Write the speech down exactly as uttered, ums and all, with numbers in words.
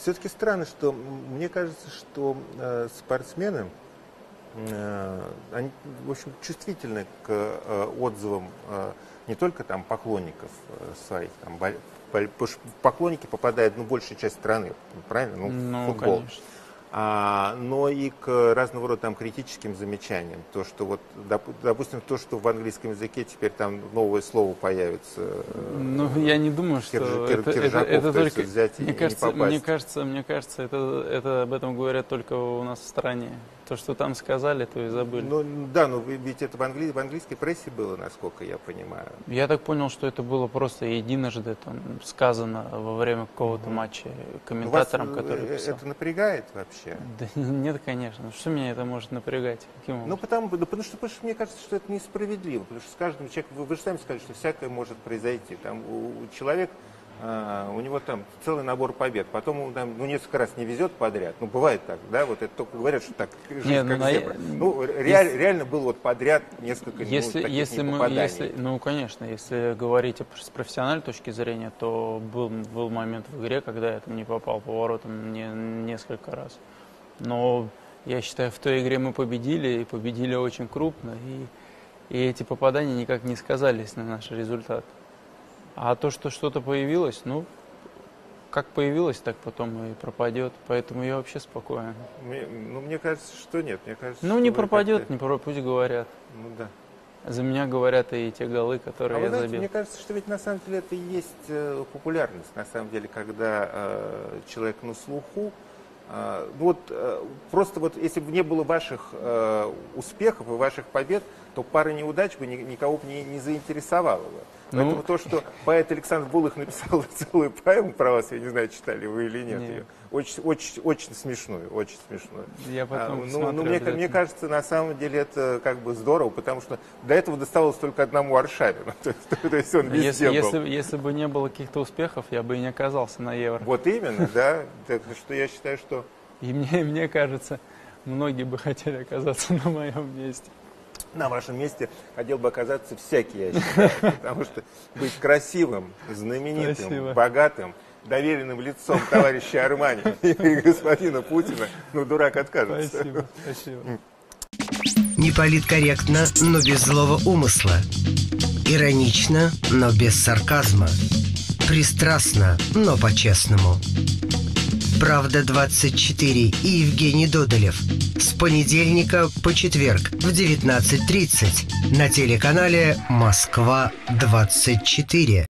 Все-таки странно, что мне кажется, что э, спортсмены, э, они, в общем, чувствительны к э, отзывам э, не только там поклонников э, своих, там, боль, боль, потому что в поклонники попадает, ну, большая часть страны, правильно? Ну, Ну, футбол. конечно. А, но и к разного рода там критическим замечаниям. То, что вот, доп, допустим, то, что в английском языке теперь там новое слово появится. Ну, я не думаю, что Кирж, это, кир, это, это то есть, только... взять Мне и кажется, не попасть. мне кажется, мне кажется это, это об этом говорят только у нас в стране. То, что там сказали, то и забыли. Ну, да, но ведь это в, англи... в английской прессе было, насколько я понимаю. Я так понял, что это было просто единожды там, сказано во время какого-то матча комментатором, Вас который писал. Это напрягает вообще? Да нет, конечно. Что меня это может напрягать? Каким образом? Ну, потому, да, потому, что, потому что мне кажется, что это несправедливо. Потому что с каждым человеком, вы, вы же сами сказали, что всякое может произойти. Там у, у человека, а, у него там целый набор побед. Потом он там, ну, несколько раз не везет подряд. Ну, бывает так, да? Вот это только говорят, что так, жизнь Нет, как ну, зебра. я... Ну, реаль, если... реально было вот подряд несколько если, ну, таких если мы, если, Ну, конечно, если говорить с профессиональной точки зрения, то был, был момент в игре, когда я там не попал по воротам не, несколько раз. Но я считаю, в той игре мы победили, и победили очень крупно, и, и эти попадания никак не сказались на наш результат. А то, что что-то появилось, ну, как появилось, так потом и пропадет. Поэтому я вообще спокоен. Мне, ну, мне кажется, что нет. Мне кажется, ну, не пропадет, не пропадет, пусть говорят. Ну, да. За меня говорят и те голы, которые а я вы знаете, забил. Мне кажется, что ведь на самом деле это и есть э, популярность. На самом деле, когда э, человек на слуху, э, вот э, просто вот если бы не было ваших э, успехов и ваших побед, то пара неудач бы ни, никого бы не, не заинтересовала бы. Поэтому ну, то, что поэт Александр Булых написал целую поэму про вас, я не знаю, читали вы или нет, нет. ее, очень, очень, очень смешную, очень смешную. Я потом а, ну, ну, мне, мне кажется, на самом деле это как бы здорово, потому что до этого доставалось только одному Аршавину, то, то есть он везде если, был. Если, если бы не было каких-то успехов, я бы и не оказался на Евро. Вот именно, да, так что я считаю, что... И мне, мне кажется, многие бы хотели оказаться на моем месте. На вашем месте хотел бы оказаться всякий, я считаю, потому что быть красивым, знаменитым, Спасибо. богатым, доверенным лицом товарища Армани и господина Путина, ну, дурак откажется. Спасибо, спасибо. Не политкорректно, но без злого умысла. Иронично, но без сарказма. Пристрастно, но по-честному. «Правда двадцать четыре» и Евгений Додолев. С понедельника по четверг в девятнадцать тридцать на телеканале «Москва двадцать четыре».